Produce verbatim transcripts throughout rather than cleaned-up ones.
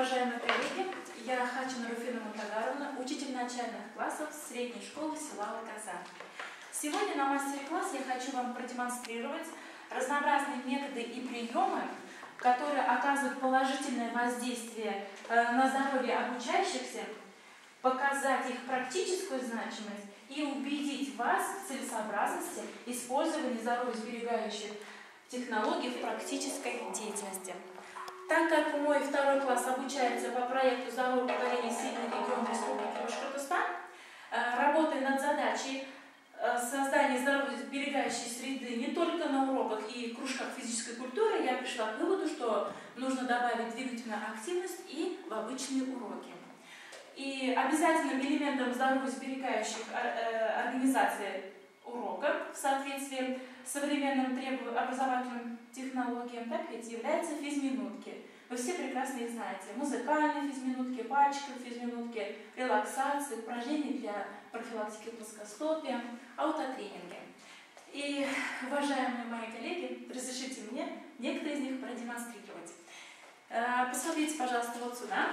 уважаемые коллеги! Я Хачина Руфина Мутагаровна, учитель начальных классов средней школы села Локоза. Сегодня на мастер-класс я хочу вам продемонстрировать разнообразные методы и приемы, которые оказывают положительное воздействие на здоровье обучающихся, показать их практическую значимость и убедить вас в целесообразности использования здоровьесберегающих технологий в практической деятельности. Так как мой второй класс обучается по проекту «Здоровое поколение сильных регионов Республики Башкортостан», работая над задачей создания здоровьесберегающей среды не только на уроках и кружках физической культуры, я пришла к выводу, что нужно добавить двигательную активность и в обычные уроки. И обязательным элементом здоровьесберегающих организаций урока в соответствии с современным требованиям образовательным технологиям, так ведь являются физминутки. Вы все прекрасно их знаете. Музыкальные физминутки, пальчиковые физминутки, релаксации, упражнения для профилактики плоскостопия, аутотренинги. И, уважаемые мои коллеги, разрешите мне некоторые из них продемонстрировать. Посмотрите, пожалуйста, вот сюда.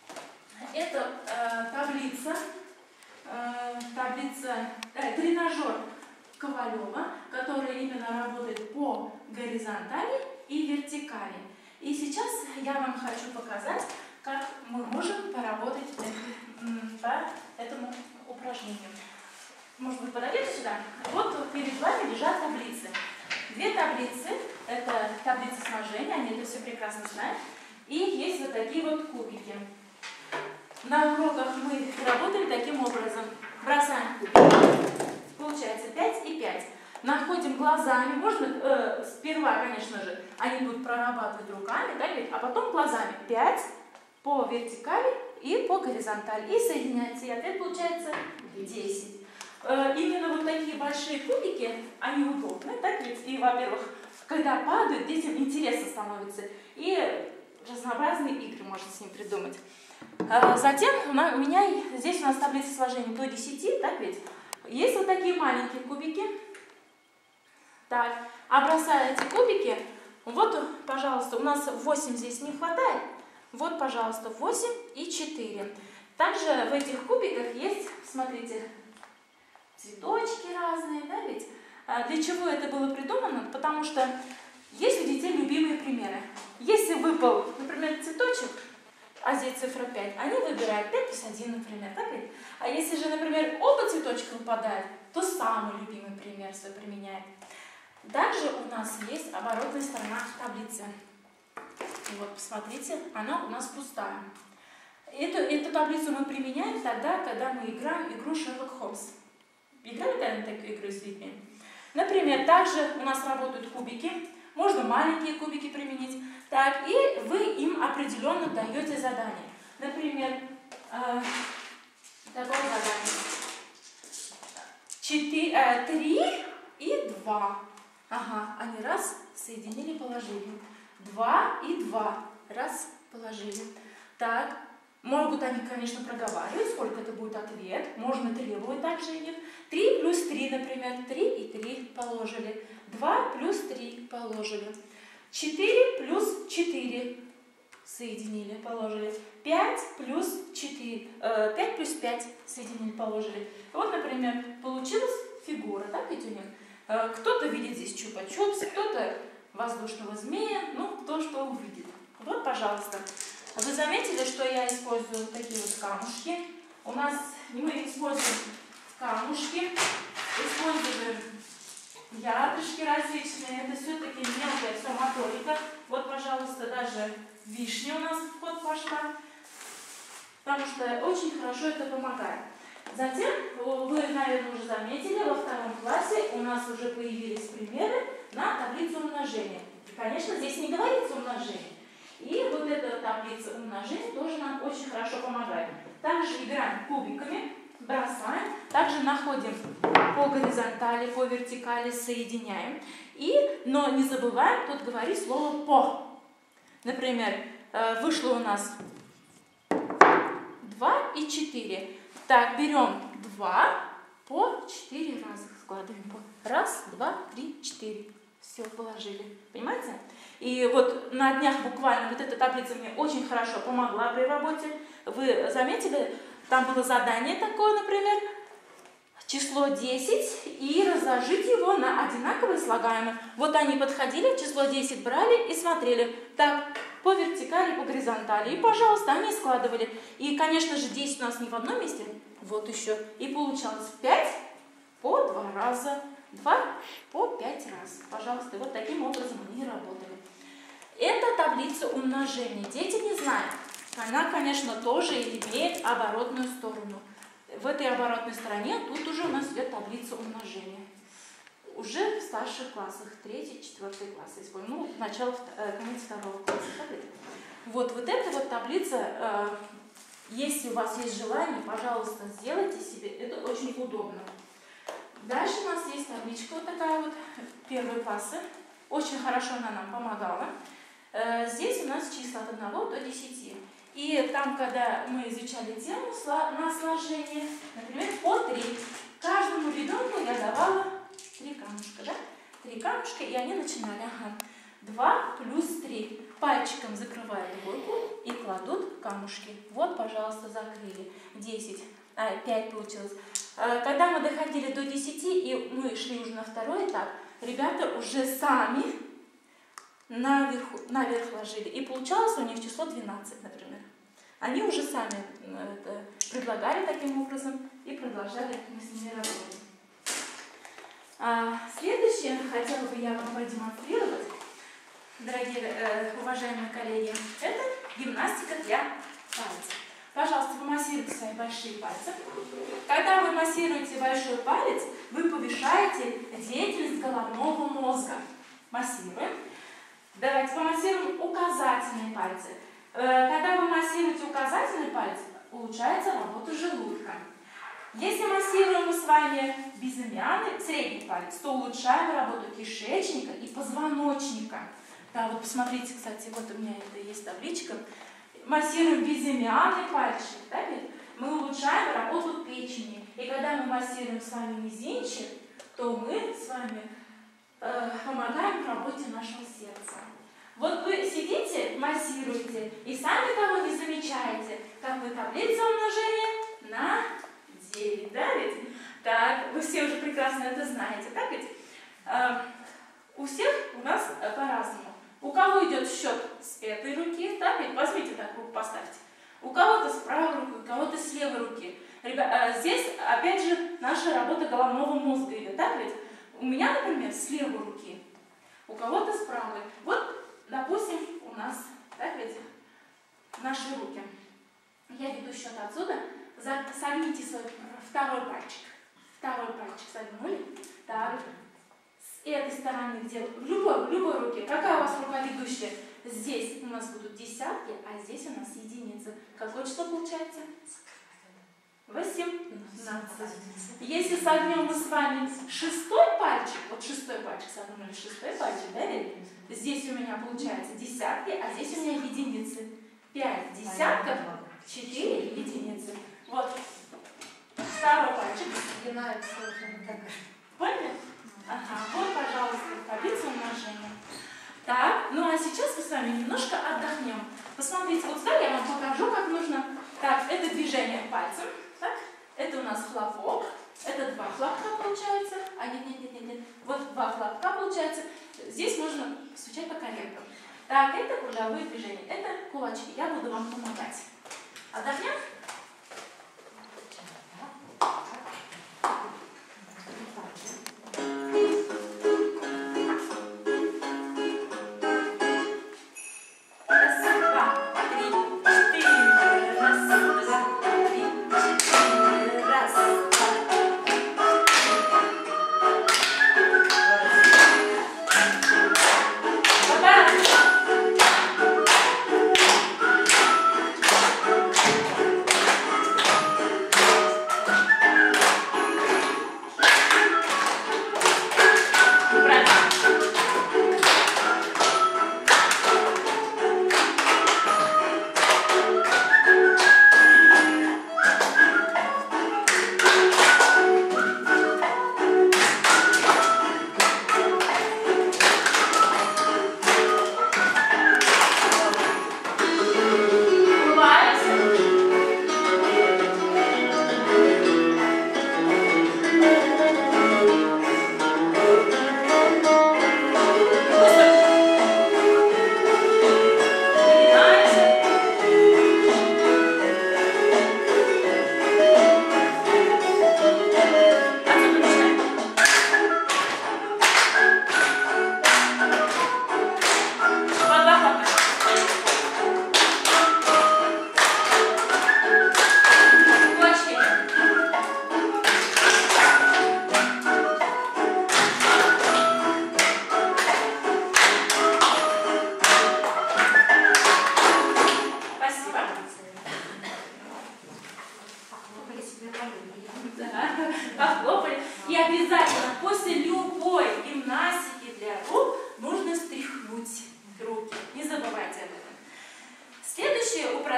Это э, таблица, э, таблица э, тренажер Ковалева, который именно работает по горизонтали и вертикали. И сейчас я вам хочу показать, как мы можем поработать по этому упражнению. Может быть, подойдете сюда? Вот перед вами лежат таблицы. Две таблицы, это таблица сложения, они это все прекрасно знают. И есть вот такие вот кубики. На уроках мы работаем таким образом. Бросаем кубики. Получается пять и пять. Находим глазами. Можно э, сперва, конечно же, они будут прорабатывать руками, да, а потом глазами. пять по вертикали и по горизонтали. И соединяется. И ответ получается десять. Э, именно вот такие большие кубики, они удобны. Так ведь? И, во-первых, когда падают, детям интересно становится. И разнообразные игры можно с ним придумать. Затем у меня здесь у нас таблица сложения до десяти, так ведь? Есть вот такие маленькие кубики. Так, а бросая эти кубики, вот, пожалуйста, у нас восемь здесь не хватает. Вот, пожалуйста, восемь и четыре. Также в этих кубиках есть, смотрите, цветочки разные, да ведь? Для чего это было придумано? Потому что есть у детей любимые примеры. Если выпал, например, цветочек, а здесь цифра пять, они выбирают пять плюс один, например, так ведь? А если же, например, оба цветочка выпадают, то самый любимый пример свой применяет. Также у нас есть оборотная сторона таблицы. Вот, посмотрите, она у нас пустая. Эту, эту таблицу мы применяем тогда, когда мы играем игру Шерлок Холмс. Играли когда-нибудь такую игру с детьми? Например, также у нас работают кубики. Можно маленькие кубики применить. Так, и вы им определенно даете задание. Например, э, такое задание. четыре, э, три и два. Ага, они раз соединили, положили. два и два. Раз, положили. Так, могут они, конечно, проговаривать, сколько это будет ответ. Можно требовать также их. три плюс три, например. три и три положили. два плюс три положили. четыре плюс четыре соединили, положили. пять плюс четыре, э, пять плюс пять соединили, положили. Вот, например, получилась фигура, так ведь у них? Э, кто-то видит здесь чупа-чупс, кто-то воздушного змея, ну, кто что увидит. Вот, пожалуйста. Вы заметили, что я использую такие вот камушки? У нас мы используем камушки, используем ядрышки различные, это все-таки мелкая все моторика. Вот, пожалуйста, даже вишня у нас в ход пошла, потому что очень хорошо это помогает. Затем, вы, наверное, уже заметили, во втором классе у нас уже появились примеры на таблицу умножения. И, конечно, здесь не говорится умножение. И вот эта таблица умножения тоже нам очень хорошо помогает. Также играем кубиками, бросаем, также находим по горизонтали, по вертикали, соединяем. И, но не забываем тут говорить слово «по». Например, вышло у нас два и четыре. Так, берем два по четыре раза. Складываем. Раз, два, три, четыре. Все положили. Понимаете? И вот на днях буквально вот эта таблица мне очень хорошо помогла при работе. Вы заметили, там было задание такое, например, число десять и разложить его на одинаковые слагаемые. Вот они подходили, число десять брали и смотрели. Так, по вертикали, по горизонтали. И, пожалуйста, они складывали. И, конечно же, десять у нас не в одном месте. Вот еще. И получалось пять по два раза. два по пять раз. Пожалуйста, вот таким образом они работали. Это таблица умножения. Дети не знают. Она, конечно, тоже имеет оборотную сторону. В этой оборотной стороне тут уже у нас идет таблица умножения. Уже в старших классах, третий, четвертый класс, используем. Ну, начало, конец второго класса. Вот, вот эта вот таблица, если у вас есть желание, пожалуйста, сделайте себе. Это очень удобно. Дальше у нас есть табличка вот такая вот, первые классы. Очень хорошо она нам помогала. Здесь у нас числа от одного до десяти. И там, когда мы изучали тему на сложение, например, по три. Каждому ребенку я давала три камушка, да? Три камушка, и они начинали. Ага. два плюс три. Пальчиком закрывают двойку и кладут камушки. Вот, пожалуйста, закрыли. десять. А, пять получилось. Когда мы доходили до десяти, и мы шли уже на второй этап, ребята уже сами наверху, наверх ложили. И получалось у них число двенадцать, например. Они уже сами это предлагали таким образом и продолжали мы с ними работать. А, следующее хотела бы я вам продемонстрировать, дорогие э, уважаемые коллеги, это гимнастика для пальцев. Пожалуйста, вы массируйте свои большие пальцы. Когда вы массируете большой палец, вы повышаете деятельность головного мозга. Массируем. Давайте помассируем указательные пальцы. Когда вы массируете указательный палец, улучшается работа желудка. Если массируем мы с вами безымянный, средний палец, то улучшаем работу кишечника и позвоночника. Да, вот посмотрите, кстати, вот у меня это есть табличка. Массируем безымянный пальчик, да, мы улучшаем работу печени. И когда мы массируем с вами мизинчик, то мы с вами э, помогаем работе нашего сердца. Вот вы сидите, массируете, и сами того не замечаете, как вы таблицу умножения на девять, да ведь? Так, вы все уже прекрасно это знаете, так ведь? Э, у всех у нас по-разному. У кого идет счет с этой руки, так ведь? Возьмите так руку, поставьте. У кого-то с правой руки, у кого-то с левой руки. Ребят, э, здесь, опять же, наша работа головного мозга идет, так ведь? У меня, например, с левой руки, у кого-то с правой. Вот, допустим, у нас, так ведь, наши руки. Я веду счет отсюда. Согните свой второй пальчик. Второй пальчик согнули. Так. С этой стороны, где в любой, в любой руке. Какая у вас рука ведущая? Здесь у нас будут десятки, а здесь у нас единицы. Какое число получается? восемнадцать. Если согнем мы с вами шестой пальчик, вот шестой пальчик согнули, шестой пальчик, да, ведь? Здесь у меня получается десятки, а здесь у меня единицы. пять десятков, четыре единицы. Вот. Второй пальчик. Поняли? Ага, вот, пожалуйста, таблица умножения. Так, ну а сейчас мы с вами немножко отдохнем. Посмотрите, вот сюда я вам покажу, как нужно. Так, это движение пальцем. Так, это у нас хлопок. Это два хлопка получается. А нет, нет, нет, нет, нет. Вот два хлопка получается. Здесь можно стучать по коленкам. Так, это круговые движения. Это кулачки. Я буду вам помогать. Отдохнем?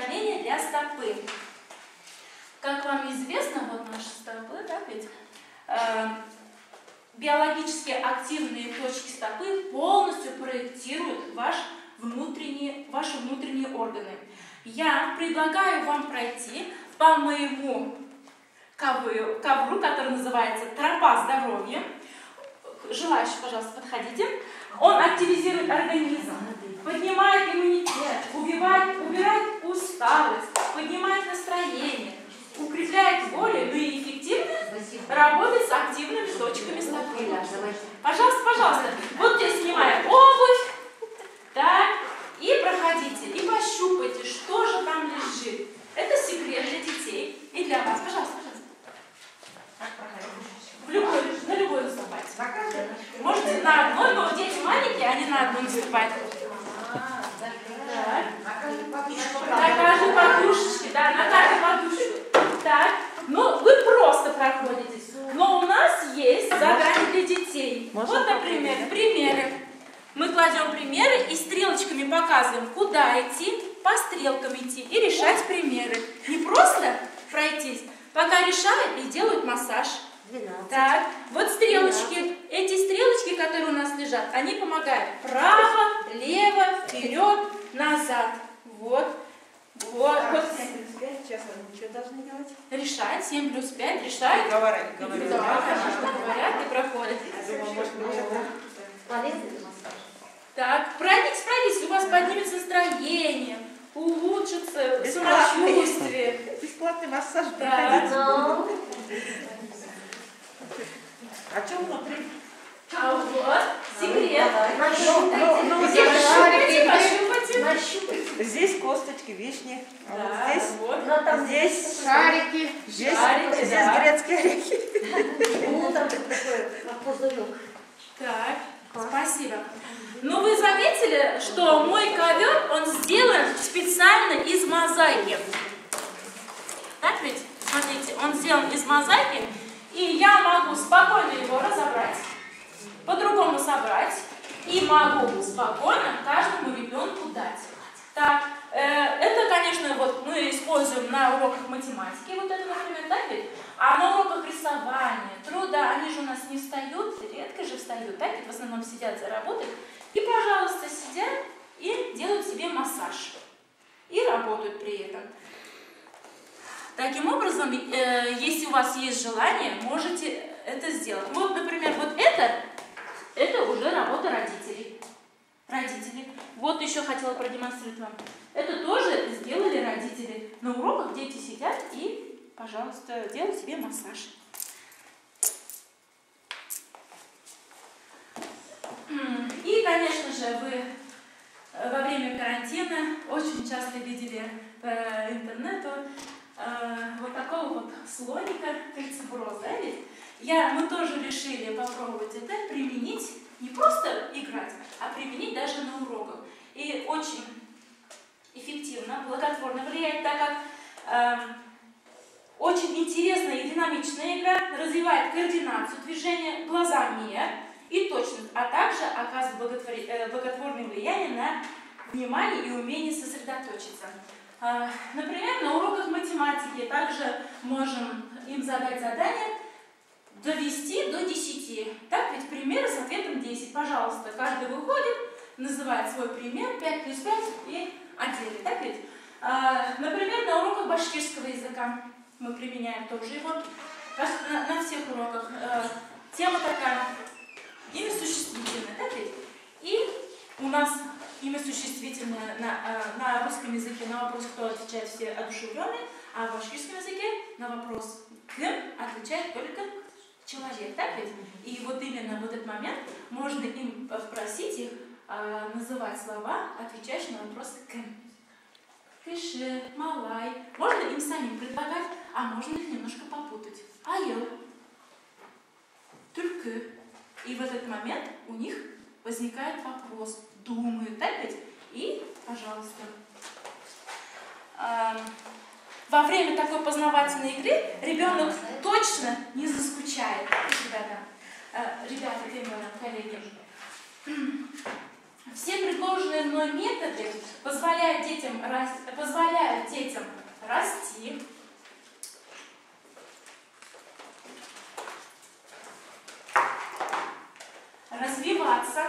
упражнение для стопы. Как вам известно, вот наши стопы, да, ведь э, биологически активные точки стопы полностью проектируют ваш внутренние, ваши внутренние органы. Я предлагаю вам пройти по моему ковру, ковру, который называется «Тропа здоровья». Желающие, пожалуйста, подходите. Он активизирует организм, поднимает иммунитет, убивает, убирает усталость, поднимает настроение, укрепляет волю, ну и эффективно работает с активными точками стопы. Пожалуйста, пожалуйста. Вот здесь снимаем обувь. Так. И проходите, и пощупайте, что же там лежит. Это секрет для детей и для вас. Пожалуйста, пожалуйста. В любой, на любой наступайте. Можете на одной, но дети маленькие, они на одной наступают. Так. На каждой подушечке, да, на каждой подушечке. Так. Ну, вы просто проходите. Но у нас есть задание для детей. Вот, например, примеры. Мы кладем примеры и стрелочками показываем, куда идти, по стрелкам идти и решать примеры. Не просто пройтись, пока решают и делают массаж. двенадцать. Так, вот стрелочки. двенадцать. Эти стрелочки, которые у нас лежат, они помогают право, лево, вперед, назад. Вот. Вот. Так, вот. семь плюс пять, сейчас они что должны делать? Решать. семь плюс пять, решают. Говорят, говорят. Да, конечно, говорят и проходят. Я думаю, может быть, это полезный массаж. Так, пройдитесь, пройдитесь, у вас поднимется настроение, улучшится Бесплатный. самочувствие. Бесплатный массаж. Так. А что внутри? А вот секрет. Пощупайте, Пощупайте, пощупайте. Здесь косточки, вишни. А Да, вот здесь, вот. Ну, там здесь шарики. здесь, Шарики, здесь да. грецкие орехи. Ну, там такой, как пузырек. Так, спасибо. Ну, вы заметили, что мой ковер, он сделан специально из мозаики. Так ведь? Смотрите, он сделан из мозаики, и я могу спокойно его разобрать, по-другому собрать, и могу спокойно каждому ребенку дать. Так, э, это, конечно, вот мы используем на уроках математики, вот это, например, так ведь? А на уроках рисования, труда, они же у нас не встают, редко же встают, так ведь? В основном сидят за работой. И, пожалуйста, сидят и делают себе массаж. И работают при этом. Таким образом, э, если у вас есть желание, можете это сделать. Вот, например, вот это, это уже работа родителей. Родители. Вот еще хотела продемонстрировать вам. Это тоже сделали родители. На уроках дети сидят и, пожалуйста, делают себе массаж. И, конечно же, вы во время карантина очень часто видели по интернету э, вот такого вот слоника кольцеброс, да, ведь? Я, мы тоже решили попробовать это применить, не просто играть, а применить даже на уроках. И очень эффективно, благотворно влияет, так как э, очень интересная и динамичная игра развивает координацию движения, глазомер и точность, а также оказывает благотворное влияние на внимание и умение сосредоточиться. Например, на уроках математики также можем им задать задание довести до десяти. Так ведь примеры с ответом десять. Пожалуйста, каждый выходит, называет свой пример, пять плюс пять и отдельно. Так ведь? Например, на уроках башкирского языка мы применяем тоже его. На, на всех уроках. Тема такая. Имя существительное, так ведь? И у нас имя существительное на, на русском языке на вопрос, кто отвечает, все одушевленные, а в башкирском языке на вопрос «кем» отвечает только человек, так ведь? И вот именно в этот момент можно им попросить их а, называть слова, отвечающие на вопрос «кем». Кышы, малай. Можно им самим предлагать, а можно их немножко попутать. Айо. Только. И в этот момент у них возникает вопрос. Думают, так ведь? И, пожалуйста. Э, во время такой познавательной игры ребенок точно не заскучает. Ребята, э, ребята, коллеги. Все предложенные мной методы позволяют детям, рас... позволяют детям расти, развиваться,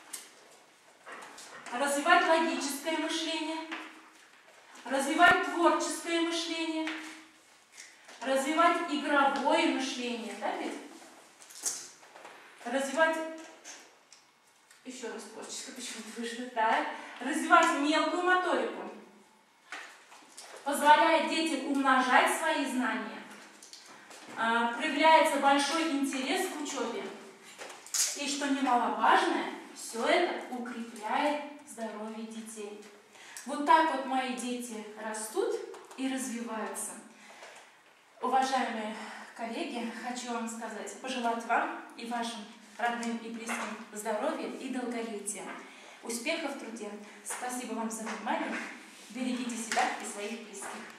развивать логическое мышление, развивать творческое мышление, развивать игровое мышление, да, ведь? Развивать, еще раз творческое, почему-то вышло, да, развивать мелкую моторику, позволяет детям умножать свои знания, проявляется большой интерес к учебе. И что немаловажное, все это укрепляет здоровье детей. Вот так вот мои дети растут и развиваются. Уважаемые коллеги, хочу вам сказать, пожелать вам и вашим родным и близким здоровья и долголетия, успехов в труде. Спасибо вам за внимание. Берегите себя и своих близких.